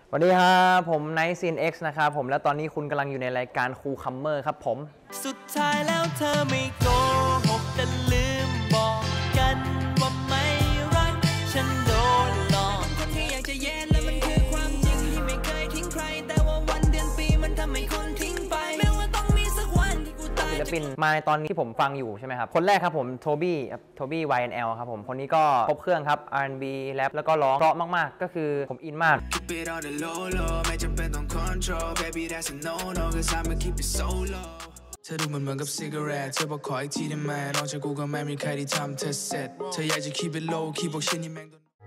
สวัสดีครับผมไนท์ซีน X นะครับผมและตอนนี้คุณกำลังอยู่ในรายการคูคัมเมอร์ครับผมสุดท้ายแล้วเธอไม่โกหกแต่ลืมบอกกันว่าไม่รักฉันโดนหลอกคนที่อยากจะแย่และมันคือความจริงที่ไม่เคยทิ้งใครแต่ว่าวันเดือนปีมันทำให้คนทิ้งไปแม้ว่าต้องมีสักวันที่กูตายศิลปินมาในตอนนี้ที่ผมฟังอยู่ใช่ไหมครับคนแรกครับผมโทบี้ YNL ครับผมคนนี้ก็ครบเครื่องครับ R&B แรปแล้วก็ร้องเพราะมากๆก็คือผมอินมากเธอดูเหมือนกับซิกเกอเรตเธอบอกขออีกทีได้ไหมนอกจากกูก็ไม่มีใครที่ทำเธอเสร็จเธออยากจะ keep it low คีบบอกชิ้นนี้แม่ง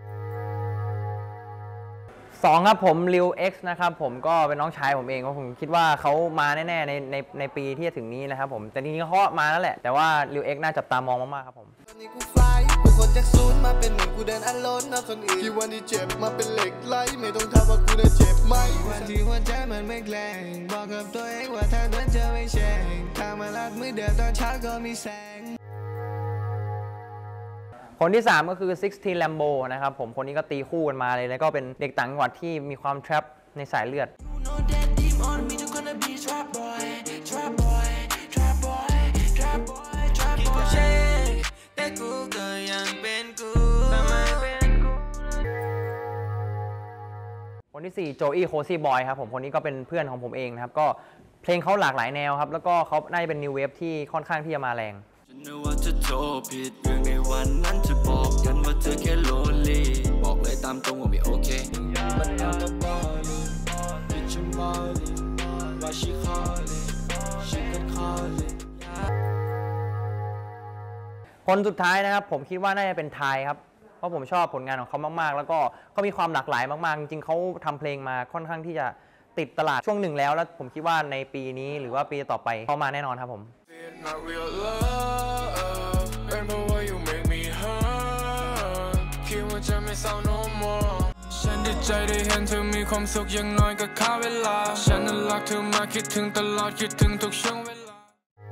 2ครับผม Lil X นะครับผมก็เป็นน้องชายผมเองเพราะผมคิดว่าเขามาแน่ๆในปีที่จะถึงนี้นะครับผมแต่จริงๆเขามาแล้วแหละแต่ว่า Lil X น่าจับตามองมากๆครับผมคนจากศูนย์มาเป็นหนึ่งกูเดินอันล้นนะคนอื่นที่วันที่เจ็บมาเป็นเหล็กไหลไม่ต้องทำว่ากูได้เจ็บไหมวันที่หัวใจมันไม่แกล้งบอกกับตัวเองว่าถ้าเดินจะไม่แช่งทางมาลัดมือเดือดตอนเช้าก็มีแสงคนที่3ก็คือ16 Lambo นะครับผมคนนี้ก็ตีคู่กันมาเลยแล้วก็เป็นเด็กต่างจังหวัดที่มีความแทรปในสายเลือดคนที่4โจอี้โคซี่บอยครับผมคนนี้ก็เป็นเพื่อนของผมเองนะครับก็เพลงเขาหลากหลายแนวครับแล้วก็เขาน่าจะเป็นนิวเวฟที่ค่อนข้างที่จะมาแรงฉันนึกว่าจะโทรผิดเรื่องในวันนั้นจะบอกกันว่าเธอแค่โลลี่บอกเลยตามตรงว่าไม่โอเคมันน่าจะบอลีดิฉันบอลีว่าชิคอลีชิคก็คอลีคนสุดท้ายนะครับผมคิดว่าน่าจะเป็นไทยครับเพราะผมชอบผลงานของเขามากๆแล้วก็เขามีความหลากหลายมากๆจริงๆเขาทำเพลงมาค่อนข้างที่จะติดตลาดช่วงหนึ่งแล้วผมคิดว่าในปีนี้หรือว่าปีต่อไปเขามาแน่นอนครับผมฉันดีใจได้เห็นเธอมีความสุขอย่างน้อยก็ค่าเวลาฉันนั้นรักเธอมาคิดถึงตลอดคิดถึงทุกช่วงเวลา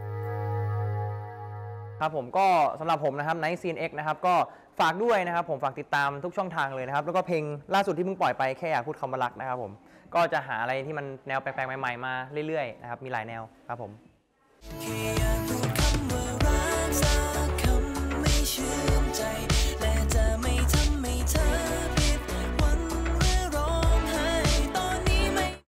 ครับผมก็สำหรับผมนะครับ Night Scene X นะครับก็ฝากด้วยนะครับผมฝากติดตามทุกช่องทางเลยนะครับแล้วก็เพลงล่าสุดที่เพิ่งปล่อยไปแค่อยากพูดคำว่ารักนะครับผมก็จะหาอะไรที่มันแนวแปลกๆใหม่ๆมาเรื่อยๆนะครับมีหลายแนวครับผม